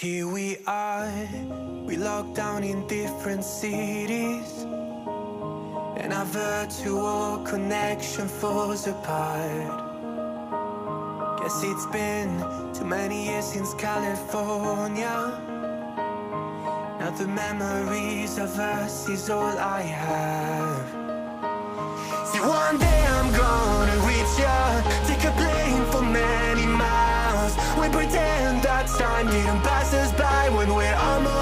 Here we are, we locked down in different cities, and our virtual connection falls apart. Guess it's been too many years since California. Now the memories of us is all I have. See, one day I'm gonna reach ya, take a plane for many miles. We pretend that time didn't pass us by when we're almost